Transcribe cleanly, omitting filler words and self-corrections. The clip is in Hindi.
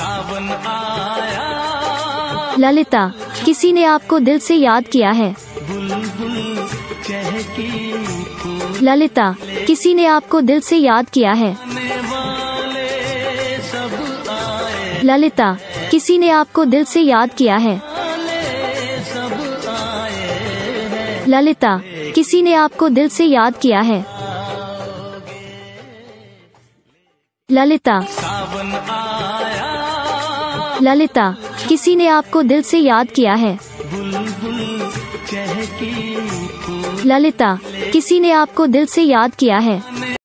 सावन आया। ललिता, किसी ने आपको दिल से याद किया है। बुलबुल चहकी फूल ललिता, किसी ने आपको दिल से याद किया है। वाले सब आए, ललिता, किसी ने आपको दिल से याद किया है। सब आए हैं। ललिता, किसी ने आपको दिल से याद किया है। ललिता, सावन आया। ललिता, किसी ने आपको दिल से याद किया है। बुलबुल चहकी फूल ललिता, किसी ने आपको दिल से याद किया है।